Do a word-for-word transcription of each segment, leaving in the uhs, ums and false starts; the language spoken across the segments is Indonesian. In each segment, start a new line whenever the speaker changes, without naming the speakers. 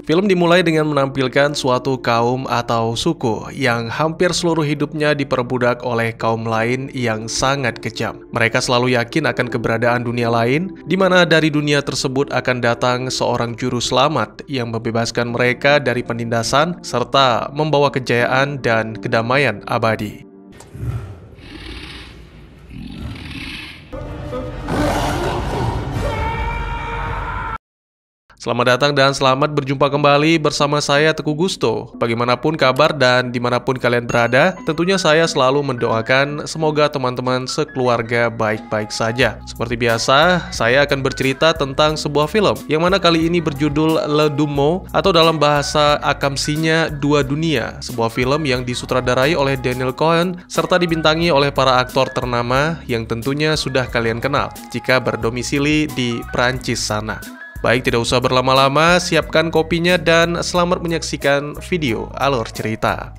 Film dimulai dengan menampilkan suatu kaum atau suku yang hampir seluruh hidupnya diperbudak oleh kaum lain yang sangat kejam. Mereka selalu yakin akan keberadaan dunia lain, di mana dari dunia tersebut akan datang seorang juru selamat yang membebaskan mereka dari penindasan serta membawa kejayaan dan kedamaian abadi. Selamat datang dan selamat berjumpa kembali bersama saya Teguh Gusto. Bagaimanapun kabar dan dimanapun kalian berada, tentunya saya selalu mendoakan semoga teman-teman sekeluarga baik-baik saja. Seperti biasa, saya akan bercerita tentang sebuah film, yang mana kali ini berjudul Le Dummo, atau dalam bahasa akamsinya Dua Dunia. Sebuah film yang disutradarai oleh Daniel Cohen, serta dibintangi oleh para aktor ternama yang tentunya sudah kalian kenal, jika berdomisili di Prancis sana. Baik, tidak usah berlama-lama, siapkan kopinya dan selamat menyaksikan video alur cerita.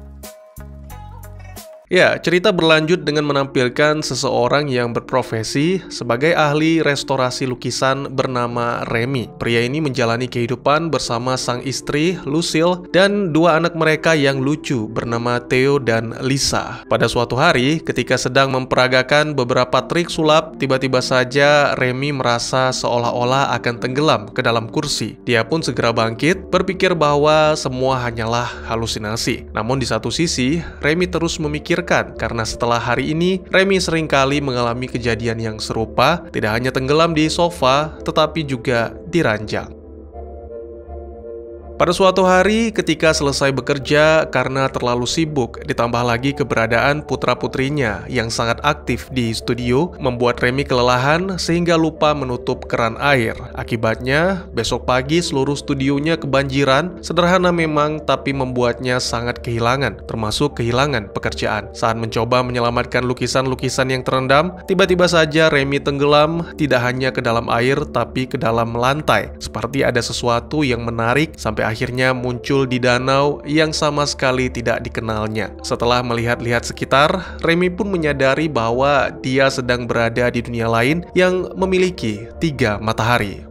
Ya, cerita berlanjut dengan menampilkan seseorang yang berprofesi sebagai ahli restorasi lukisan bernama Remy. Pria ini menjalani kehidupan bersama sang istri, Lucille, dan dua anak mereka yang lucu bernama Theo dan Lisa. Pada suatu hari, ketika sedang memperagakan beberapa trik sulap, tiba-tiba saja Remy merasa seolah-olah akan tenggelam ke dalam kursi. Dia pun segera bangkit, berpikir bahwa semua hanyalah halusinasi. Namun di satu sisi, Remy terus memikir karena setelah hari ini, Remy seringkali mengalami kejadian yang serupa, tidak hanya tenggelam di sofa, tetapi juga di ranjang. Pada suatu hari, ketika selesai bekerja karena terlalu sibuk, ditambah lagi keberadaan putra-putrinya yang sangat aktif di studio, membuat Remy kelelahan sehingga lupa menutup keran air. Akibatnya, besok pagi seluruh studionya kebanjiran, sederhana memang tapi membuatnya sangat kehilangan, termasuk kehilangan pekerjaan. Saat mencoba menyelamatkan lukisan-lukisan yang terendam, tiba-tiba saja Remy tenggelam, tidak hanya ke dalam air tapi ke dalam lantai, seperti ada sesuatu yang menarik sampai akhirnya muncul di danau yang sama sekali tidak dikenalnya. Setelah melihat-lihat sekitar, Remy pun menyadari bahwa dia sedang berada di dunia lain yang memiliki tiga matahari.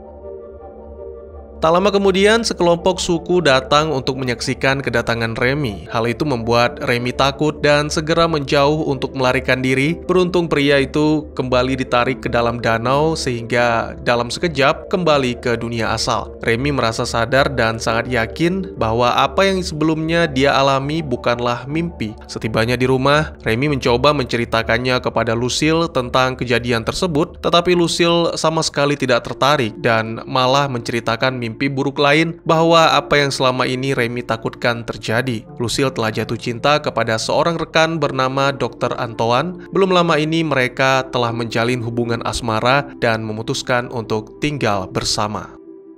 Tak lama kemudian, sekelompok suku datang untuk menyaksikan kedatangan Remy. Hal itu membuat Remy takut dan segera menjauh untuk melarikan diri. Beruntung pria itu kembali ditarik ke dalam danau sehingga dalam sekejap kembali ke dunia asal. Remy merasa sadar dan sangat yakin bahwa apa yang sebelumnya dia alami bukanlah mimpi. Setibanya di rumah, Remy mencoba menceritakannya kepada Lucille tentang kejadian tersebut, tetapi Lucille sama sekali tidak tertarik dan malah menceritakan mimpi mimpi buruk lain bahwa apa yang selama ini Remy takutkan terjadi. Lucille telah jatuh cinta kepada seorang rekan bernama dokter Antoine. Belum lama ini mereka telah menjalin hubungan asmara dan memutuskan untuk tinggal bersama.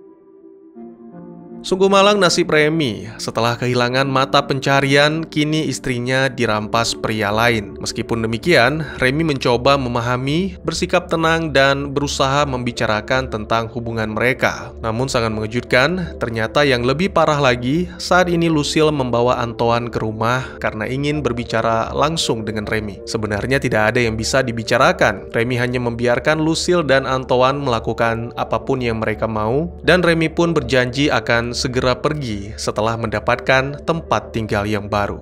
Sungguh malang nasib Remy. Setelah kehilangan mata pencarian, kini istrinya dirampas pria lain. Meskipun demikian, Remy mencoba memahami, bersikap tenang, dan berusaha membicarakan tentang hubungan mereka. Namun sangat mengejutkan, ternyata yang lebih parah lagi, saat ini Lucille membawa Antoine ke rumah karena ingin berbicara langsung dengan Remy. Sebenarnya tidak ada yang bisa dibicarakan. Remy hanya membiarkan Lucille dan Antoine melakukan apapun yang mereka mau, dan Remy pun berjanji akan segera pergi setelah mendapatkan tempat tinggal yang baru.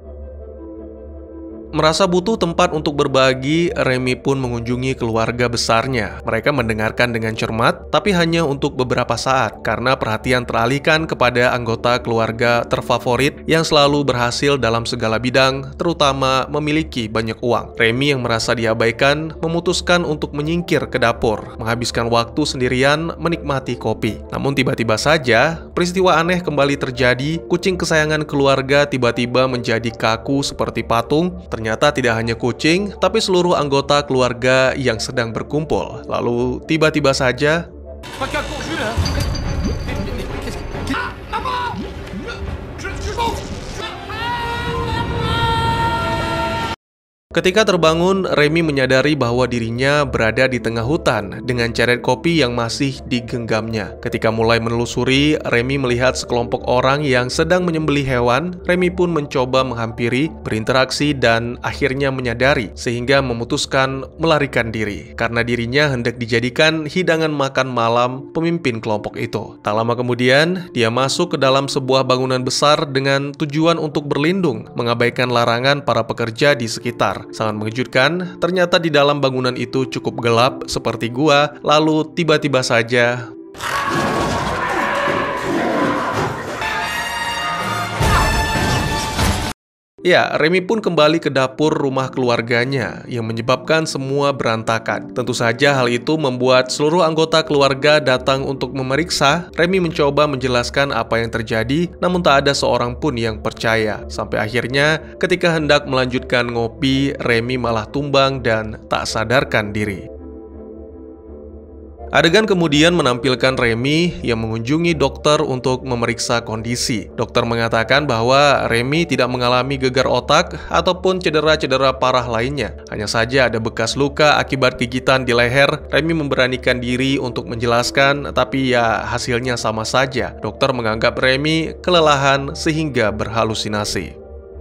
Merasa butuh tempat untuk berbagi, Remy pun mengunjungi keluarga besarnya. Mereka mendengarkan dengan cermat, tapi hanya untuk beberapa saat, karena perhatian teralihkan kepada anggota keluarga terfavorit yang selalu berhasil dalam segala bidang, terutama memiliki banyak uang. Remy yang merasa diabaikan, memutuskan untuk menyingkir ke dapur, menghabiskan waktu sendirian menikmati kopi. Namun tiba-tiba saja, peristiwa aneh kembali terjadi. Kucing kesayangan keluarga tiba-tiba menjadi kaku seperti patung. Ternyata tidak hanya kucing, tapi seluruh anggota keluarga yang sedang berkumpul. Lalu tiba-tiba saja Ketika terbangun, Remy menyadari bahwa dirinya berada di tengah hutan dengan ceret kopi yang masih digenggamnya. Ketika mulai menelusuri, Remy melihat sekelompok orang yang sedang menyembelih hewan. Remy pun mencoba menghampiri, berinteraksi, dan akhirnya menyadari sehingga memutuskan melarikan diri karena dirinya hendak dijadikan hidangan makan malam pemimpin kelompok itu. Tak lama kemudian, dia masuk ke dalam sebuah bangunan besar dengan tujuan untuk berlindung, mengabaikan larangan para pekerja di sekitar. Sangat mengejutkan, ternyata di dalam bangunan itu cukup gelap seperti gua, lalu tiba-tiba saja ya, Remy pun kembali ke dapur rumah keluarganya yang menyebabkan semua berantakan. Tentu saja hal itu membuat seluruh anggota keluarga datang untuk memeriksa. Remy mencoba menjelaskan apa yang terjadi, namun tak ada seorang pun yang percaya. Sampai akhirnya ketika hendak melanjutkan ngopi, Remy malah tumbang dan tak sadarkan diri. Adegan kemudian menampilkan Remy yang mengunjungi dokter untuk memeriksa kondisi. Dokter mengatakan bahwa Remy tidak mengalami gegar otak ataupun cedera-cedera parah lainnya. Hanya saja ada bekas luka akibat gigitan di leher. Remy memberanikan diri untuk menjelaskan, tapi ya hasilnya sama saja. Dokter menganggap Remy kelelahan sehingga berhalusinasi.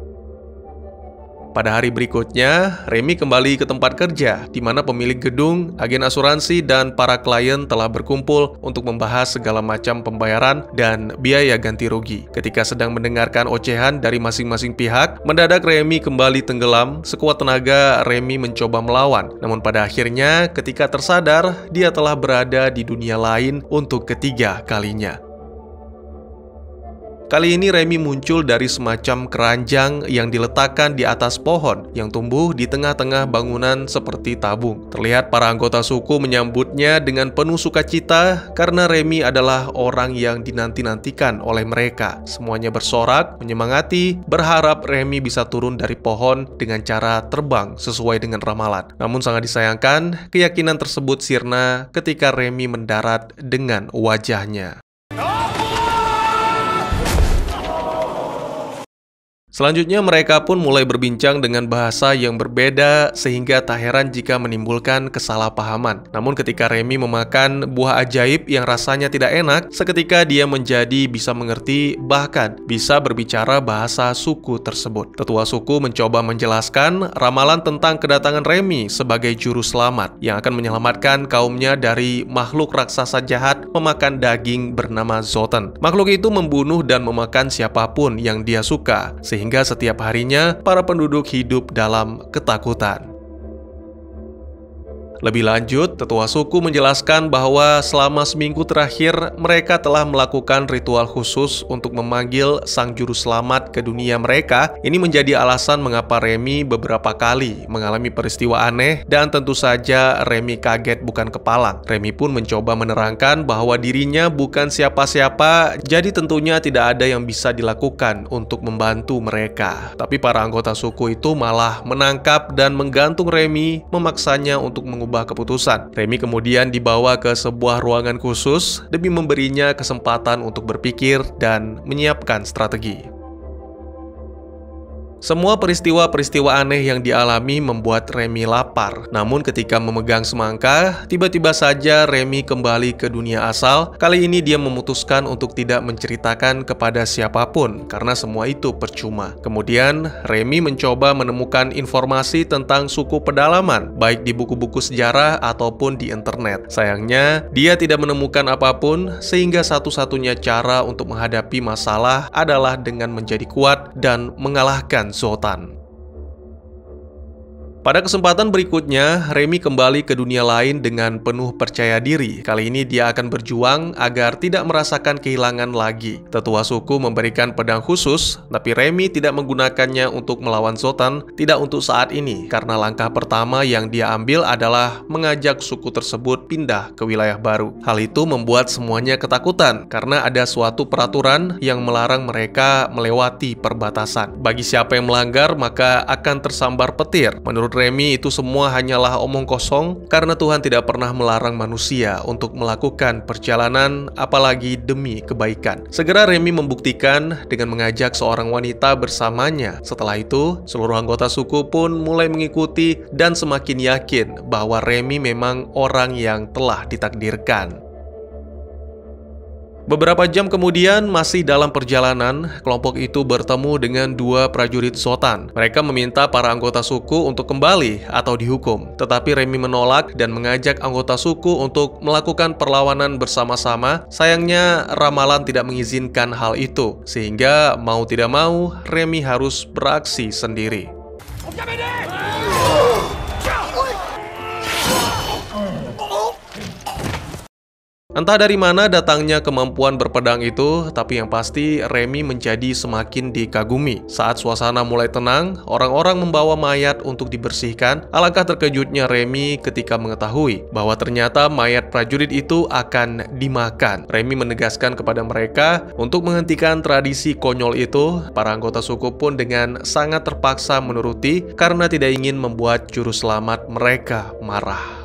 Pada hari berikutnya, Remy kembali ke tempat kerja, di mana pemilik gedung, agen asuransi, dan para klien telah berkumpul untuk membahas segala macam pembayaran dan biaya ganti rugi. Ketika sedang mendengarkan ocehan dari masing-masing pihak, mendadak Remy kembali tenggelam. Sekuat tenaga, Remy mencoba melawan. Namun pada akhirnya, ketika tersadar, dia telah berada di dunia lain untuk ketiga kalinya. Kali ini Remy muncul dari semacam keranjang yang diletakkan di atas pohon yang tumbuh di tengah-tengah bangunan seperti tabung. Terlihat para anggota suku menyambutnya dengan penuh sukacita karena Remy adalah orang yang dinanti-nantikan oleh mereka. Semuanya bersorak, menyemangati, berharap Remy bisa turun dari pohon dengan cara terbang sesuai dengan ramalan. Namun sangat disayangkan, keyakinan tersebut sirna ketika Remy mendarat dengan wajahnya. Selanjutnya mereka pun mulai berbincang dengan bahasa yang berbeda sehingga tak heran jika menimbulkan kesalahpahaman. Namun ketika Remy memakan buah ajaib yang rasanya tidak enak, seketika dia menjadi bisa mengerti bahkan bisa berbicara bahasa suku tersebut. Tetua suku mencoba menjelaskan ramalan tentang kedatangan Remy sebagai juru selamat yang akan menyelamatkan kaumnya dari makhluk raksasa jahat memakan daging bernama Zotan. Makhluk itu membunuh dan memakan siapapun yang dia suka, sehingga Hingga setiap harinya para penduduk hidup dalam ketakutan. Lebih lanjut, tetua suku menjelaskan bahwa selama seminggu terakhir mereka telah melakukan ritual khusus untuk memanggil sang juru selamat ke dunia mereka. Ini menjadi alasan mengapa Remy beberapa kali mengalami peristiwa aneh dan tentu saja Remy kaget bukan kepalang. Remy pun mencoba menerangkan bahwa dirinya bukan siapa-siapa, jadi tentunya tidak ada yang bisa dilakukan untuk membantu mereka. Tapi para anggota suku itu malah menangkap dan menggantung Remy, memaksanya untuk mengubah mengubah keputusan. Remy kemudian dibawa ke sebuah ruangan khusus demi memberinya kesempatan untuk berpikir dan menyiapkan strategi. Semua peristiwa-peristiwa aneh yang dialami membuat Remy lapar. Namun ketika memegang semangka, tiba-tiba saja Remy kembali ke dunia asal. Kali ini dia memutuskan untuk tidak menceritakan kepada siapapun, karena semua itu percuma. Kemudian, Remy mencoba menemukan informasi tentang suku pedalaman, baik di buku-buku sejarah ataupun di internet. Sayangnya, dia tidak menemukan apapun, sehingga satu-satunya cara untuk menghadapi masalah adalah dengan menjadi kuat dan mengalahkan Zotan. Pada kesempatan berikutnya, Remy kembali ke dunia lain dengan penuh percaya diri. Kali ini dia akan berjuang agar tidak merasakan kehilangan lagi. Tetua suku memberikan pedang khusus, tapi Remy tidak menggunakannya untuk melawan Zotan, tidak untuk saat ini, karena langkah pertama yang dia ambil adalah mengajak suku tersebut pindah ke wilayah baru. Hal itu membuat semuanya ketakutan, karena ada suatu peraturan yang melarang mereka melewati perbatasan. Bagi siapa yang melanggar, maka akan tersambar petir. Menurut Remy itu semua hanyalah omong kosong karena Tuhan tidak pernah melarang manusia untuk melakukan perjalanan apalagi demi kebaikan. Segera Remy membuktikan dengan mengajak seorang wanita bersamanya. Setelah itu, seluruh anggota suku pun mulai mengikuti dan semakin yakin bahwa Remy memang orang yang telah ditakdirkan. Beberapa jam kemudian, masih dalam perjalanan, kelompok itu bertemu dengan dua prajurit Zotan. Mereka meminta para anggota suku untuk kembali atau dihukum. Tetapi Remy menolak dan mengajak anggota suku untuk melakukan perlawanan bersama-sama. Sayangnya, ramalan tidak mengizinkan hal itu. Sehingga mau tidak mau, Remy harus beraksi sendiri. Entah dari mana datangnya kemampuan berpedang itu, tapi yang pasti Remy menjadi semakin dikagumi. Saat suasana mulai tenang, orang-orang membawa mayat untuk dibersihkan. Alangkah terkejutnya Remy ketika mengetahui bahwa ternyata mayat prajurit itu akan dimakan. Remy menegaskan kepada mereka untuk menghentikan tradisi konyol itu. Para anggota suku pun dengan sangat terpaksa menuruti karena tidak ingin membuat juru selamat mereka marah.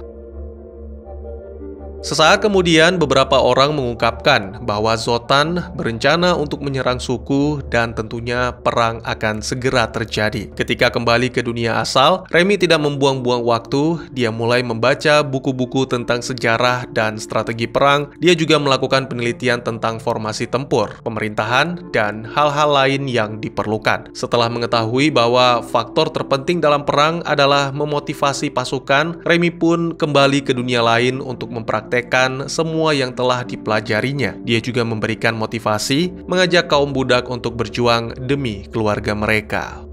Sesaat kemudian, beberapa orang mengungkapkan bahwa Zotan berencana untuk menyerang suku dan tentunya perang akan segera terjadi. Ketika kembali ke dunia asal, Remy tidak membuang-buang waktu. Dia mulai membaca buku-buku tentang sejarah dan strategi perang. Dia juga melakukan penelitian tentang formasi tempur, pemerintahan, dan hal-hal lain yang diperlukan. Setelah mengetahui bahwa faktor terpenting dalam perang adalah memotivasi pasukan, Remy pun kembali ke dunia lain untuk mempraktikkan Praktekkan semua yang telah dipelajarinya. Dia juga memberikan motivasi, mengajak kaum budak untuk berjuang demi keluarga mereka.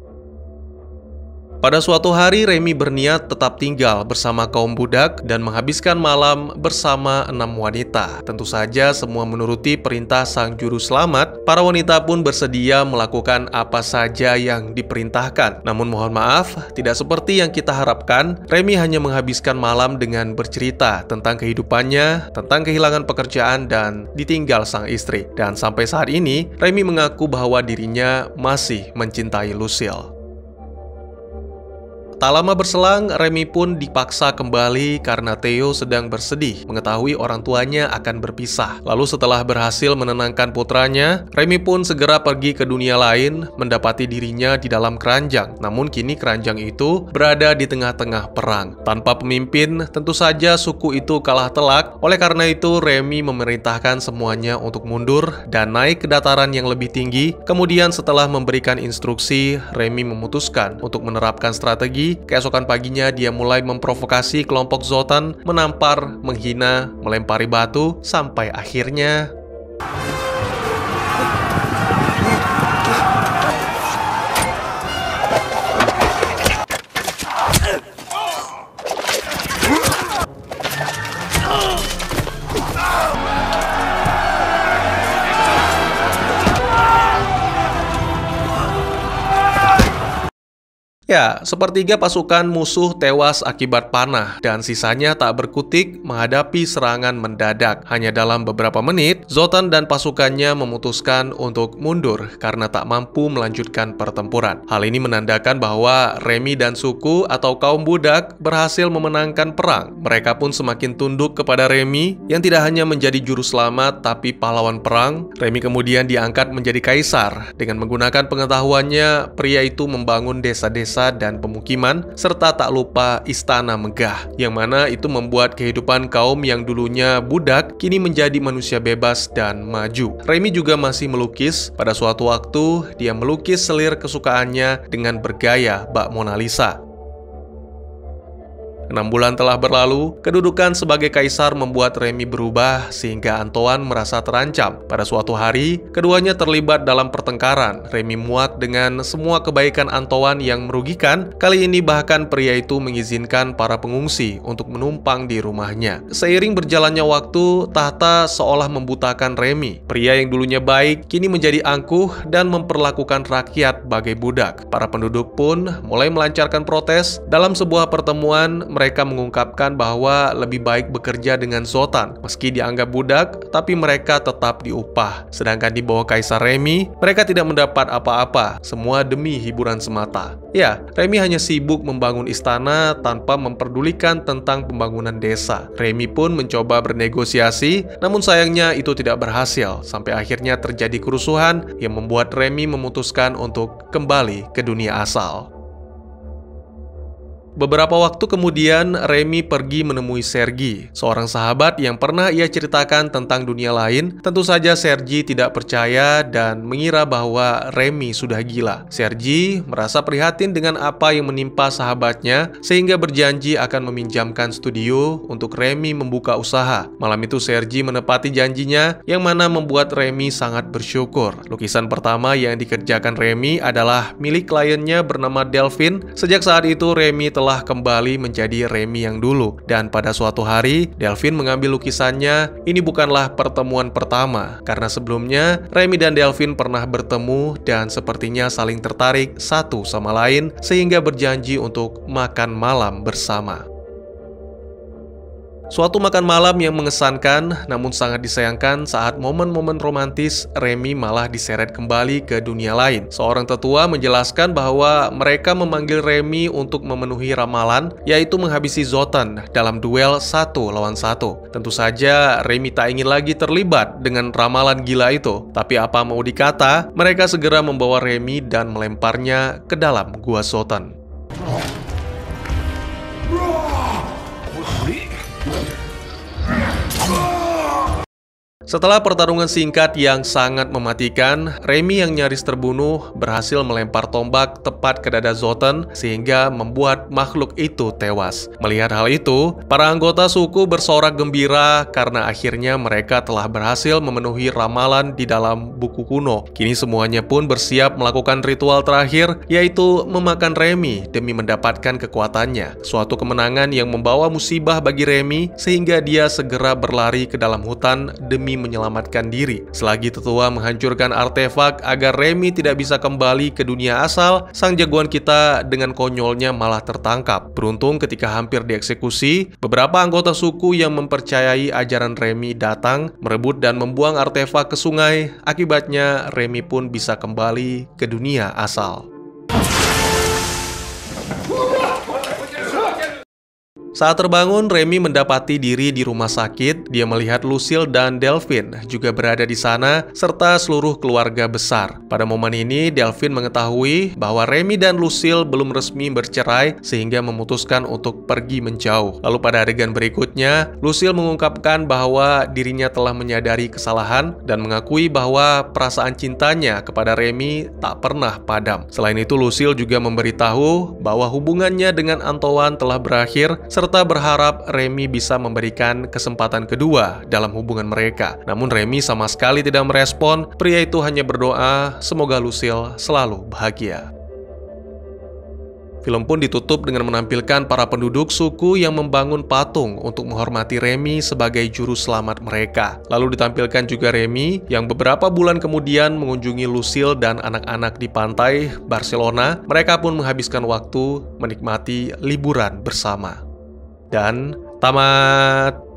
Pada suatu hari, Remy berniat tetap tinggal bersama kaum budak dan menghabiskan malam bersama enam wanita. Tentu saja semua menuruti perintah sang juru selamat. Para wanita pun bersedia melakukan apa saja yang diperintahkan. Namun mohon maaf, tidak seperti yang kita harapkan. Remy hanya menghabiskan malam dengan bercerita tentang kehidupannya, tentang kehilangan pekerjaan dan ditinggal sang istri. Dan sampai saat ini, Remy mengaku bahwa dirinya masih mencintai Lucille. Tak lama berselang, Remy pun dipaksa kembali karena Theo sedang bersedih mengetahui orang tuanya akan berpisah. Lalu setelah berhasil menenangkan putranya, Remy pun segera pergi ke dunia lain, mendapati dirinya di dalam keranjang. Namun kini keranjang itu berada di tengah-tengah perang. Tanpa pemimpin, tentu saja suku itu kalah telak. Oleh karena itu, Remy memerintahkan semuanya untuk mundur dan naik ke dataran yang lebih tinggi. Kemudian setelah memberikan instruksi, Remy memutuskan untuk menerapkan strategi. Keesokan paginya dia mulai memprovokasi kelompok Zotan, menampar, menghina, melempari batu, sampai akhirnya Ya, sepertiga pasukan musuh tewas akibat panah dan sisanya tak berkutik menghadapi serangan mendadak. Hanya dalam beberapa menit, Zotan dan pasukannya memutuskan untuk mundur karena tak mampu melanjutkan pertempuran. Hal ini menandakan bahwa Remy dan suku atau kaum budak berhasil memenangkan perang. Mereka pun semakin tunduk kepada Remy yang tidak hanya menjadi juru selamat tapi pahlawan perang. Remy kemudian diangkat menjadi kaisar. Dengan menggunakan pengetahuannya, pria itu membangun desa-desa dan pemukiman, serta tak lupa istana megah, yang mana itu membuat kehidupan kaum yang dulunya budak kini menjadi manusia bebas dan maju. Remy juga masih melukis. Pada suatu waktu, dia melukis selir kesukaannya dengan bergaya bak Mona Lisa. Enam bulan telah berlalu, kedudukan sebagai kaisar membuat Remy berubah sehingga Antoine merasa terancam. Pada suatu hari, keduanya terlibat dalam pertengkaran. Remy muak dengan semua kebaikan Antoine yang merugikan. Kali ini bahkan pria itu mengizinkan para pengungsi untuk menumpang di rumahnya. Seiring berjalannya waktu, tahta seolah membutakan Remy. Pria yang dulunya baik, kini menjadi angkuh dan memperlakukan rakyat bagai budak. Para penduduk pun mulai melancarkan protes. Dalam sebuah pertemuan, mereka mengungkapkan bahwa lebih baik bekerja dengan Zoltan. Meski dianggap budak, tapi mereka tetap diupah. Sedangkan di bawah Kaisar Remy, mereka tidak mendapat apa-apa, semua demi hiburan semata. Ya, Remy hanya sibuk membangun istana tanpa memperdulikan tentang pembangunan desa. Remy pun mencoba bernegosiasi, namun sayangnya itu tidak berhasil, sampai akhirnya terjadi kerusuhan yang membuat Remy memutuskan untuk kembali ke dunia asal. Beberapa waktu kemudian, Remy pergi menemui Sergi, seorang sahabat yang pernah ia ceritakan tentang dunia lain. Tentu saja Sergi tidak percaya dan mengira bahwa Remy sudah gila. Sergi merasa prihatin dengan apa yang menimpa sahabatnya, sehingga berjanji akan meminjamkan studio untuk Remy membuka usaha. Malam itu Sergi menepati janjinya, yang mana membuat Remy sangat bersyukur. Lukisan pertama yang dikerjakan Remy adalah milik kliennya bernama Delphine. Sejak saat itu, Remy telah telah kembali menjadi Remy yang dulu. Dan pada suatu hari, Delphine mengambil lukisannya. Ini bukanlah pertemuan pertama, karena sebelumnya Remy dan Delphine pernah bertemu dan sepertinya saling tertarik satu sama lain, sehingga berjanji untuk makan malam bersama. Suatu makan malam yang mengesankan, namun sangat disayangkan saat momen-momen romantis, Remy malah diseret kembali ke dunia lain. Seorang tetua menjelaskan bahwa mereka memanggil Remy untuk memenuhi ramalan, yaitu menghabisi Zoltan dalam duel satu lawan satu. Tentu saja Remy tak ingin lagi terlibat dengan ramalan gila itu. Tapi apa mau dikata, mereka segera membawa Remy dan melemparnya ke dalam gua Zoltan. Setelah pertarungan singkat yang sangat mematikan, Remy yang nyaris terbunuh berhasil melempar tombak tepat ke dada Zoltan sehingga membuat makhluk itu tewas. Melihat hal itu, para anggota suku bersorak gembira karena akhirnya mereka telah berhasil memenuhi ramalan di dalam buku kuno. Kini semuanya pun bersiap melakukan ritual terakhir, yaitu memakan Remy demi mendapatkan kekuatannya. Suatu kemenangan yang membawa musibah bagi Remy sehingga dia segera berlari ke dalam hutan demi menyelamatkan diri. Selagi tetua menghancurkan artefak agar Remy tidak bisa kembali ke dunia asal, sang jagoan kita dengan konyolnya malah tertangkap. Beruntung ketika hampir dieksekusi, beberapa anggota suku yang mempercayai ajaran Remy datang, merebut dan membuang artefak ke sungai. Akibatnya Remy pun bisa kembali ke dunia asal. Saat terbangun, Remy mendapati diri di rumah sakit. Dia melihat Lucille dan Delphine juga berada di sana, serta seluruh keluarga besar. Pada momen ini, Delphine mengetahui bahwa Remy dan Lucille belum resmi bercerai, sehingga memutuskan untuk pergi menjauh. Lalu pada adegan berikutnya, Lucille mengungkapkan bahwa dirinya telah menyadari kesalahan dan mengakui bahwa perasaan cintanya kepada Remy tak pernah padam. Selain itu, Lucille juga memberitahu bahwa hubungannya dengan Antoine telah berakhir, serta berharap Remy bisa memberikan kesempatan kedua dalam hubungan mereka. Namun Remy sama sekali tidak merespon. Pria itu hanya berdoa semoga Lucille selalu bahagia. Film pun ditutup dengan menampilkan para penduduk suku yang membangun patung untuk menghormati Remy sebagai juru selamat mereka. Lalu ditampilkan juga Remy yang beberapa bulan kemudian mengunjungi Lucille dan anak-anak di pantai Barcelona. Mereka pun menghabiskan waktu menikmati liburan bersama. Dan tamat.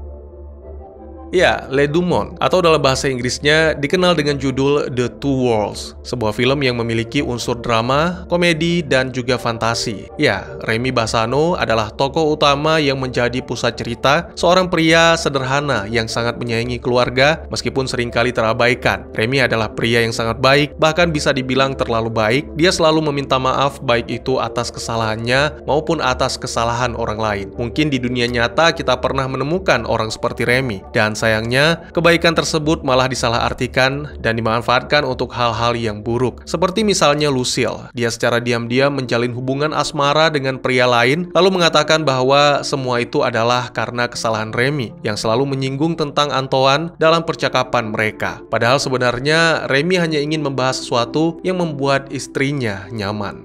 Ya, Le Deux Mondes, atau dalam bahasa Inggrisnya dikenal dengan judul The Two Worlds, sebuah film yang memiliki unsur drama, komedi, dan juga fantasi. Ya, Remy Bassano adalah tokoh utama yang menjadi pusat cerita, seorang pria sederhana yang sangat menyayangi keluarga meskipun seringkali terabaikan. Remy adalah pria yang sangat baik, bahkan bisa dibilang terlalu baik. Dia selalu meminta maaf baik itu atas kesalahannya maupun atas kesalahan orang lain. Mungkin di dunia nyata kita pernah menemukan orang seperti Remy, dan sayangnya, kebaikan tersebut malah disalahartikan dan dimanfaatkan untuk hal-hal yang buruk. Seperti misalnya Lucille, dia secara diam-diam menjalin hubungan asmara dengan pria lain, lalu mengatakan bahwa semua itu adalah karena kesalahan Remy, yang selalu menyinggung tentang Antoine dalam percakapan mereka. Padahal sebenarnya, Remy hanya ingin membahas sesuatu yang membuat istrinya nyaman.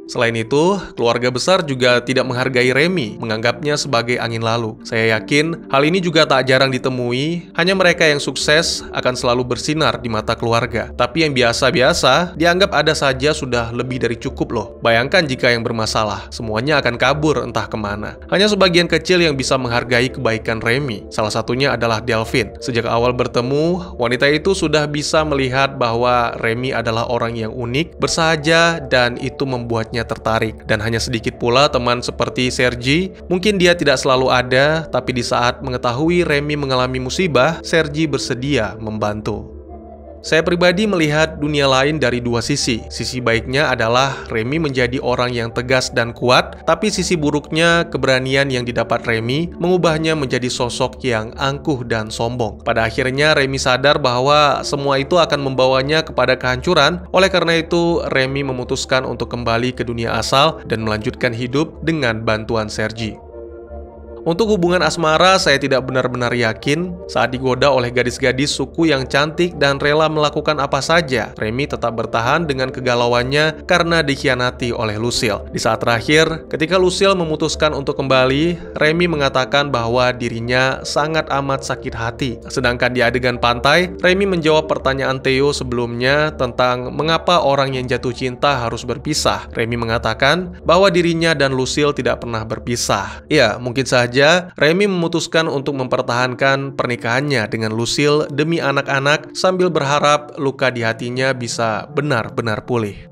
Selain itu, keluarga besar juga tidak menghargai Remy, menganggapnya sebagai angin lalu. Saya yakin hal ini juga tak jarang ditemui, hanya mereka yang sukses akan selalu bersinar di mata keluarga. Tapi yang biasa-biasa, dianggap ada saja sudah lebih dari cukup loh. Bayangkan jika yang bermasalah, semuanya akan kabur entah kemana. Hanya sebagian kecil yang bisa menghargai kebaikan Remy. Salah satunya adalah Delvin. Sejak awal bertemu, wanita itu sudah bisa melihat bahwa Remy adalah orang yang unik, bersahaja, dan itu membuatnya tertarik. Dan hanya sedikit pula teman seperti Sergi, mungkin dia tidak selalu ada, tapi di saat mengetahui Remy mengalami musibah, Sergi bersedia membantu. Saya pribadi melihat dunia lain dari dua sisi. Sisi baiknya adalah Remy menjadi orang yang tegas dan kuat, tapi sisi buruknya, keberanian yang didapat Remy mengubahnya menjadi sosok yang angkuh dan sombong. Pada akhirnya Remy sadar bahwa semua itu akan membawanya kepada kehancuran. Oleh karena itu, Remy memutuskan untuk kembali ke dunia asal dan melanjutkan hidup dengan bantuan Sergi. Untuk hubungan asmara, saya tidak benar-benar yakin. Saat digoda oleh gadis-gadis suku yang cantik dan rela melakukan apa saja, Remy tetap bertahan dengan kegalauannya karena dikhianati oleh Lucille. Di saat terakhir, ketika Lucille memutuskan untuk kembali, Remy mengatakan bahwa dirinya sangat amat sakit hati. Sedangkan di adegan pantai, Remy menjawab pertanyaan Theo sebelumnya tentang mengapa orang yang jatuh cinta harus berpisah. Remy mengatakan bahwa dirinya dan Lucille tidak pernah berpisah. Ya, mungkin saja Remy memutuskan untuk mempertahankan pernikahannya dengan Lucille demi anak-anak sambil berharap luka di hatinya bisa benar-benar pulih.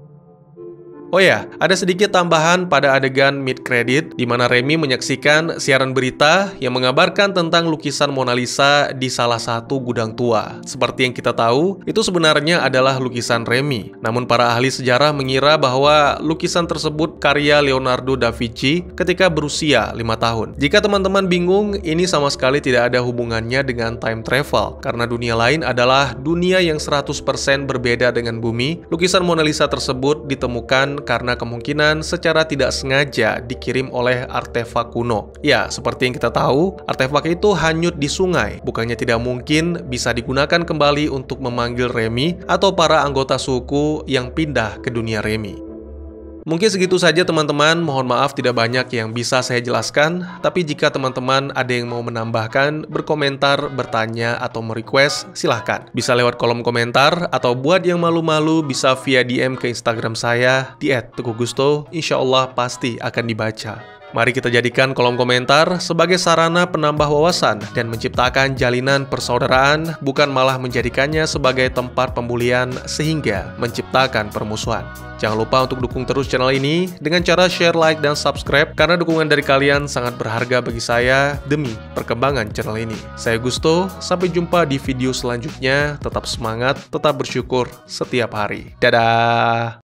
Oh ya, ada sedikit tambahan pada adegan mid-credit di mana Remy menyaksikan siaran berita yang mengabarkan tentang lukisan Mona Lisa di salah satu gudang tua. Seperti yang kita tahu, itu sebenarnya adalah lukisan Remy. Namun para ahli sejarah mengira bahwa lukisan tersebut karya Leonardo da Vinci ketika berusia lima tahun. Jika teman-teman bingung, ini sama sekali tidak ada hubungannya dengan time travel, karena dunia lain adalah dunia yang seratus persen berbeda dengan bumi. Lukisan Mona Lisa tersebut ditemukan karena kemungkinan secara tidak sengaja dikirim oleh artefak kuno. Ya, seperti yang kita tahu, artefak itu hanyut di sungai. Bukannya tidak mungkin bisa digunakan kembali untuk memanggil Remy atau para anggota suku yang pindah ke dunia Remy. Mungkin segitu saja teman-teman, mohon maaf tidak banyak yang bisa saya jelaskan, tapi jika teman-teman ada yang mau menambahkan, berkomentar, bertanya, atau merequest, silahkan. Bisa lewat kolom komentar, atau buat yang malu-malu bisa via D M ke Instagram saya di et teguh gusto, insya Allah pasti akan dibaca. Mari kita jadikan kolom komentar sebagai sarana penambah wawasan dan menciptakan jalinan persaudaraan, bukan malah menjadikannya sebagai tempat pembulian sehingga menciptakan permusuhan. Jangan lupa untuk dukung terus channel ini dengan cara share, like, dan subscribe, karena dukungan dari kalian sangat berharga bagi saya demi perkembangan channel ini. Saya Gusto, sampai jumpa di video selanjutnya. Tetap semangat, tetap bersyukur setiap hari. Dadah!